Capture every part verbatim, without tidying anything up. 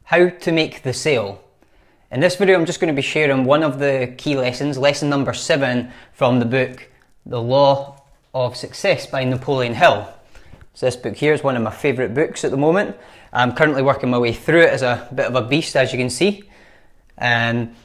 How to make the sale. In this video I'm just going to be sharing one of the key lessons, lesson number seven from the book The Law of Success by Napoleon Hill. So this book here is one of my favourite books at the moment. I'm currently working my way through it as a bit of a beast, as you can see. And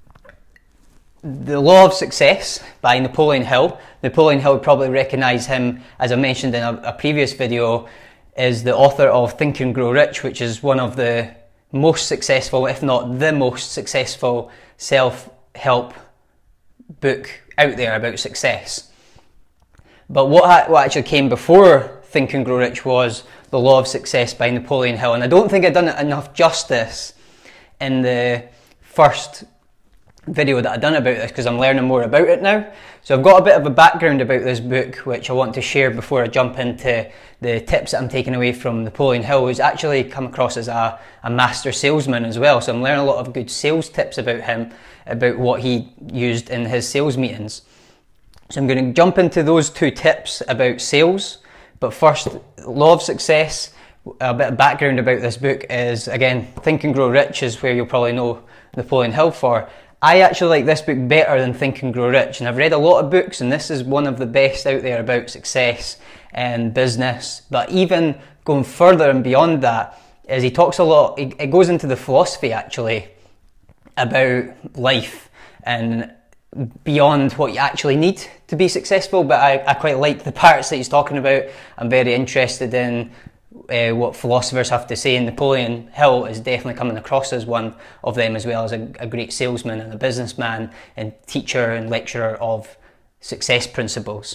The Law of Success by Napoleon Hill. Napoleon Hill, would probably recognise him, as I mentioned in a, a previous video, is the author of Think and Grow Rich, which is one of the most successful, if not the most successful, self-help book out there about success. But what, what actually came before Think and Grow Rich was The Law of Success by Napoleon Hill, and I don't think I've done it enough justice in the first video that I've done about this, because I'm learning more about it now. So I've got a bit of a background about this book which I want to share before I jump into the tips that I'm taking away from Napoleon Hill, who's actually come across as a, a master salesman as well. So I'm learning a lot of good sales tips about him, about what he used in his sales meetings. So I'm going to jump into those two tips about sales. But first, Law of Success. A bit of background about this book is, again, Think and Grow Rich is where you'll probably know Napoleon Hill for. I actually like this book better than Think and Grow Rich, and I've read a lot of books, and this is one of the best out there about success and business. But even going further and beyond that, is he talks a lot, it goes into the philosophy actually about life and beyond what you actually need to be successful. But I, I quite like the parts that he's talking about. I'm very interested in Uh, what philosophers have to say, and Napoleon Hill is definitely coming across as one of them, as well as a, a great salesman and a businessman and teacher and lecturer of success principles.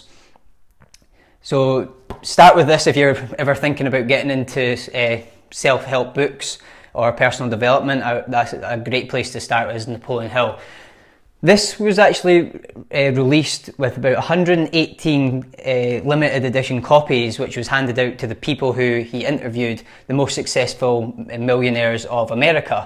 So start with this if you're ever thinking about getting into uh, self-help books or personal development. I, that's a great place to start, is Napoleon Hill. This was actually uh, released with about one hundred eighteen uh, limited edition copies, which was handed out to the people who he interviewed, the most successful millionaires of America.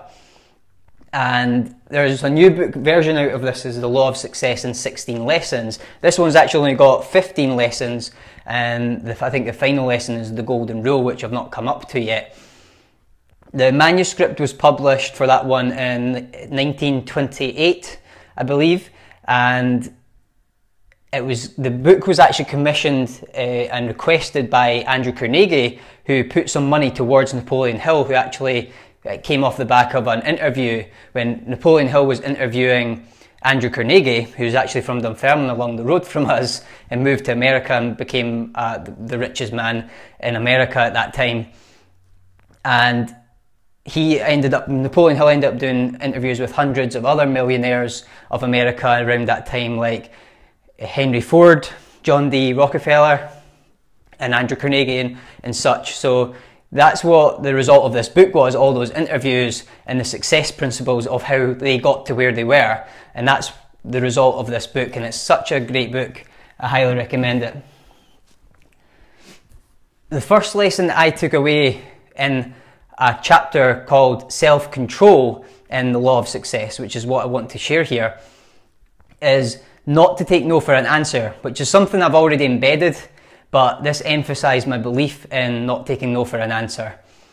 And there's a new book version out of this, is The Law of Success in sixteen lessons. This one's actually only got fifteen lessons, and the, I think the final lesson is the Golden Rule, which I've not come up to yet. The manuscript was published for that one in nineteen twenty-eight. I believe, and it was the book was actually commissioned uh, and requested by Andrew Carnegie, who put some money towards Napoleon Hill, who actually uh, came off the back of an interview when Napoleon Hill was interviewing Andrew Carnegie, who's actually from Dunfermline along the road from us, and moved to America and became uh, the richest man in America at that time. And he ended up, Napoleon Hill ended up doing interviews with hundreds of other millionaires of America around that time, like Henry Ford, John D. Rockefeller, and Andrew Carnegie and, and such. So that's what the result of this book was, all those interviews and the success principles of how they got to where they were. And that's the result of this book, and it's such a great book. I highly recommend it. The first lesson that I took away in a chapter called Self-Control in The Law of Success, which is what I want to share here, is not to take no for an answer, which is something I've already embedded, but this emphasised my belief in not taking no for an answer.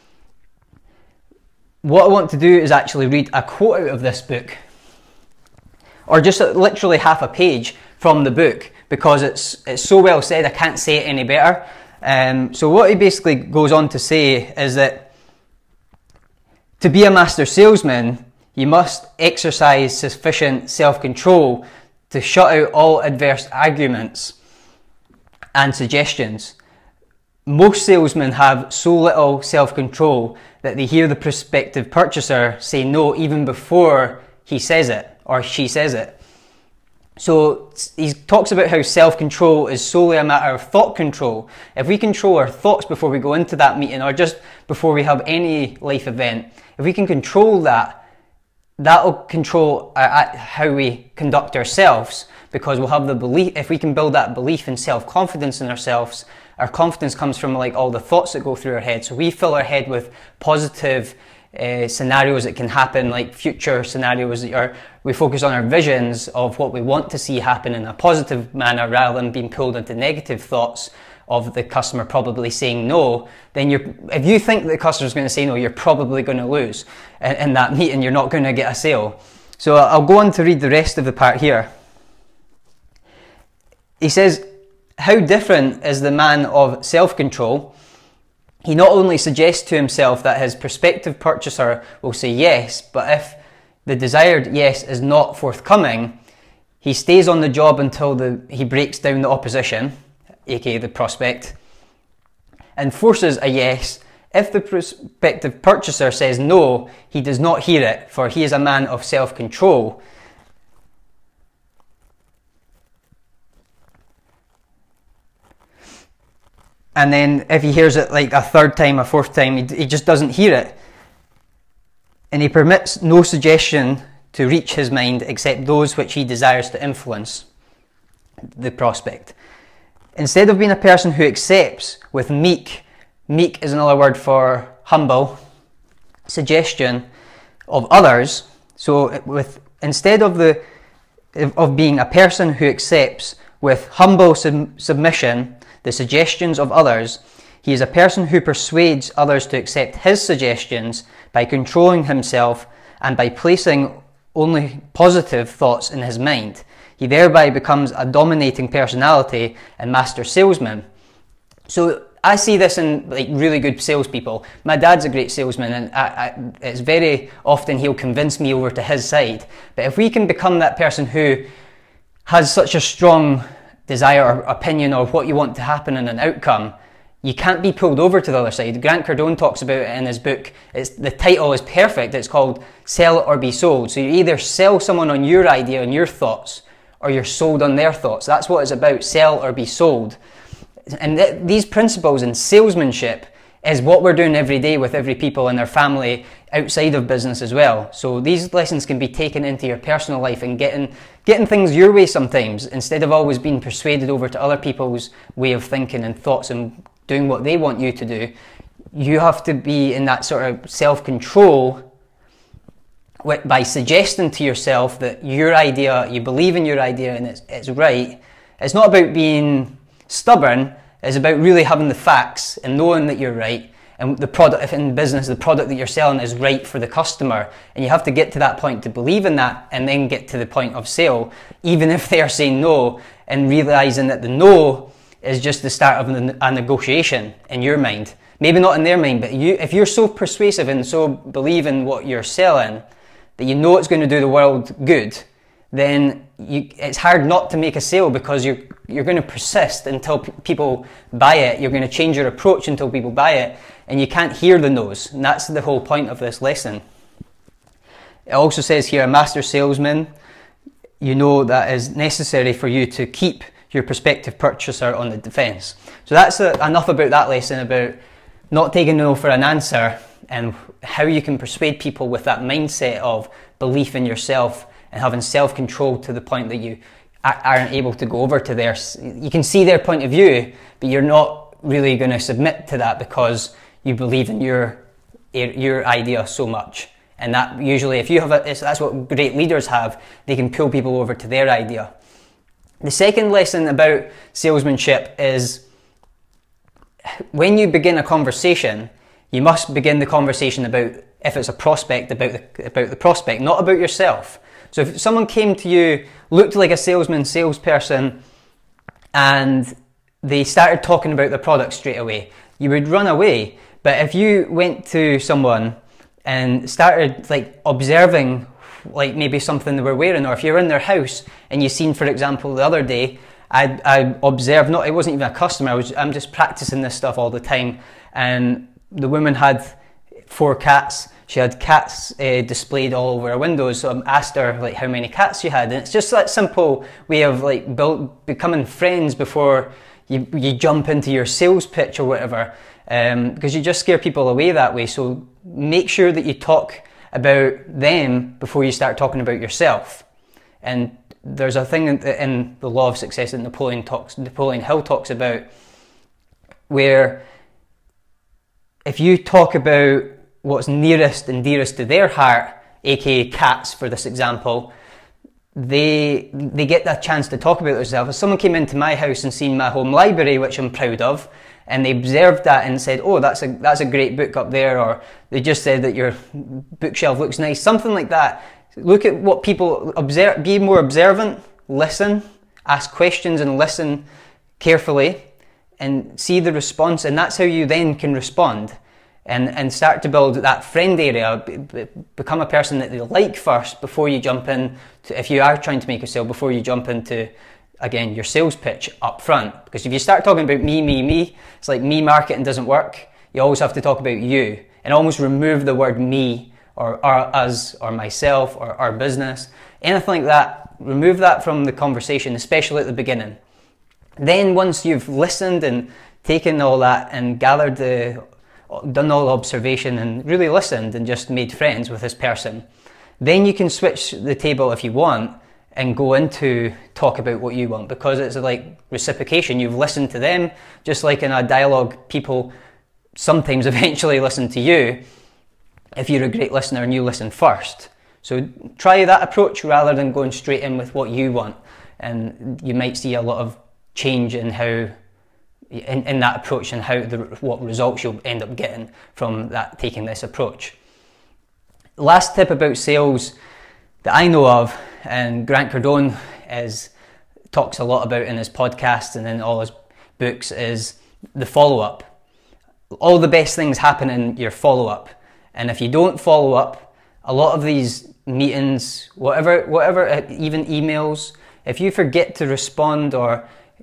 What I want to do is actually read a quote out of this book, or just literally half a page from the book, because it's, it's so well said I can't say it any better. Um, so what he basically goes on to say is that to be a master salesman, you must exercise sufficient self-control to shut out all adverse arguments and suggestions. Most salesmen have so little self-control that they hear the prospective purchaser say no even before he says it or she says it. So he talks about how self-control is solely a matter of thought control. If we control our thoughts before we go into that meeting, or just before we have any life event, if we can control that, that'll control uh, how we conduct ourselves, because we'll have the belief. If we can build that belief and self-confidence in ourselves, our confidence comes from like all the thoughts that go through our head. So we fill our head with positive Uh, scenarios that can happen, like future scenarios that are, we focus on our visions of what we want to see happen in a positive manner, rather than being pulled into negative thoughts of the customer probably saying no, then you're, if you think the customer's going to say no, you're probably going to lose in, in that meeting. You're not going to get a sale. So I'll go on to read the rest of the part here. He says, how different is the man of self-control? He not only suggests to himself that his prospective purchaser will say yes, but if the desired yes is not forthcoming, he stays on the job until the, he breaks down the opposition, aka the prospect, and forces a yes. If the prospective purchaser says no, he does not hear it, for he is a man of self-control. And then if he hears it like a third time, a fourth time, he, he just doesn't hear it. And he permits no suggestion to reach his mind except those which he desires to influence the prospect. Instead of being a person who accepts with meek, meek is another word for humble, suggestion of others. So with instead of the of being a person who accepts with humble sub, submission the suggestions of others, he is a person who persuades others to accept his suggestions by controlling himself and by placing only positive thoughts in his mind. He thereby becomes a dominating personality and master salesman. So I see this in like really good salespeople. My dad's a great salesman, and I, I, it's very often he'll convince me over to his side. But if we can become that person who has such a strong desire or opinion of what you want to happen in an outcome, you can't be pulled over to the other side. Grant Cardone talks about it in his book. It's, the title is perfect. It's called Sell or Be Sold. So you either sell someone on your idea and your thoughts, or you're sold on their thoughts. That's what it's about, sell or be sold. And th these principles in salesmanship is what we're doing every day with every people in their family outside of business as well. So these lessons can be taken into your personal life and getting getting things your way sometimes, instead of always being persuaded over to other people's way of thinking and thoughts and doing what they want you to do. You have to be in that sort of self-control by suggesting to yourself that your idea, you believe in your idea and it's, it's right. It's not about being stubborn, it's about really having the facts and knowing that you're right, and the product, if in business, the product that you're selling is right for the customer, and you have to get to that point to believe in that and then get to the point of sale, even if they are saying no, and realizing that the no is just the start of a negotiation in your mind. Maybe not in their mind, but you, if you're so persuasive and so believe in what you're selling that you know it's going to do the world good, then you, it's hard not to make a sale, because you're, you're going to persist until p people buy it. You're going to change your approach until people buy it, and you can't hear the no's. And that's the whole point of this lesson. It also says here, a master salesman, you know that is necessary for you to keep your prospective purchaser on the defense. So that's a, enough about that lesson, about not taking no for an answer, and how you can persuade people with that mindset of belief in yourself and having self-control to the point that you aren't able to go over to theirs. You can see their point of view, but you're not really going to submit to that because you believe in your your idea so much. And that usually, if you have a, that's what great leaders have, they can pull people over to their idea. The second lesson about salesmanship is when you begin a conversation, you must begin the conversation about, if it's a prospect, about the, about the prospect, not about yourself. So if someone came to you, looked like a salesman, salesperson, and they started talking about the product straight away, you would run away. But if you went to someone and started like observing like maybe something they were wearing, or if you're in their house and you seen, for example, the other day, I, I observed, not, it wasn't even a customer, I was, I'm just practicing this stuff all the time, and the woman had four cats. She had cats uh, displayed all over her windows, so I asked her like how many cats she had, and it's just that simple way of like build, becoming friends before you, you jump into your sales pitch or whatever, um, because you just scare people away that way. So make sure that you talk about them before you start talking about yourself. And there's a thing in, in the Law of Success that Napoleon talks, Napoleon Hill talks about, where if you talk about what's nearest and dearest to their heart, aka cats for this example, they they get that chance to talk about themselves. If someone came into my house and seen my home library, which I'm proud of, and they observed that and said, oh, that's a that's a great book up there, or they just said that your bookshelf looks nice, something like that. Look at what people observe, be more observant, listen, ask questions and listen carefully and see the response, and that's how you then can respond. And, and start to build that friend area, become a person that they like first before you jump in, to, if you are trying to make a sale, before you jump into, again, your sales pitch up front. Because if you start talking about me, me, me, it's like me marketing doesn't work. You always have to talk about you and almost remove the word me or, or us or myself or our business. Anything like that, remove that from the conversation, especially at the beginning. Then once you've listened and taken all that and gathered the done all the observation and really listened and just made friends with this person, then you can switch the table if you want and go into talk about what you want, because it's like reciprocation. You've listened to them, just like in a dialogue, people sometimes eventually listen to you if you're a great listener and you listen first. So try that approach rather than going straight in with what you want, and you might see a lot of change in how In, in that approach and how the what results you'll end up getting from that, taking this approach. Last tip about sales that I know of, and Grant Cardone is talks a lot about in his podcast and in all his books, is the follow-up. All the best things happen in your follow-up, and if you don't follow up, a lot of these meetings, whatever, whatever, even emails, if you forget to respond or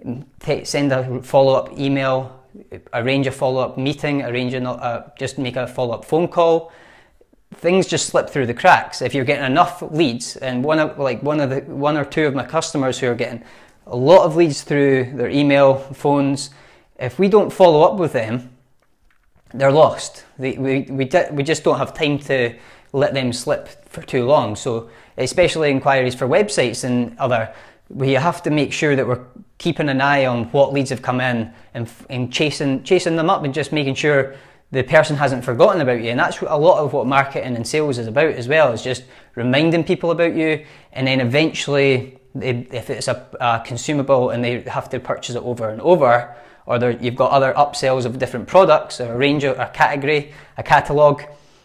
send a follow-up email, arrange a follow-up meeting, arrange a, uh, just make a follow-up phone call, things just slip through the cracks. If you're getting enough leads, and one of like one of the one or two of my customers who are getting a lot of leads through their email, phones, if we don't follow up with them, they're lost. They, we we we just don't have time to let them slip for too long. So especially inquiries for websites and other, we have to make sure that we're keeping an eye on what leads have come in and, and chasing chasing them up and just making sure the person hasn't forgotten about you. And that's a lot of what marketing and sales is about as well, is just reminding people about you, and then eventually they, if it's a, a consumable and they have to purchase it over and over, or you've got other upsells of different products or a range of a category, a catalogue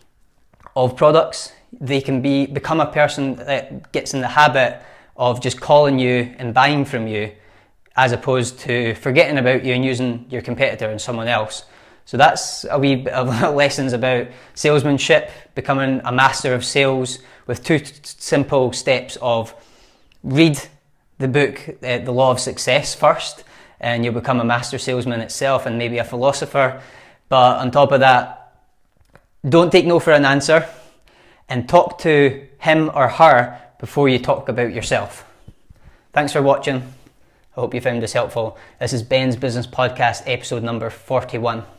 of products, they can be become a person that gets in the habit of just calling you and buying from you, as opposed to forgetting about you and using your competitor and someone else. So that's a wee bit of lessons about salesmanship, becoming a master of sales, with two t- simple steps of read the book, uh, The Law of Success first, and you'll become a master salesman itself and maybe a philosopher. But on top of that, don't take no for an answer, and talk to him or her before you talk about yourself. Thanks for watching. I hope you found this helpful. This is Ben's Business Podcast, episode number forty-one.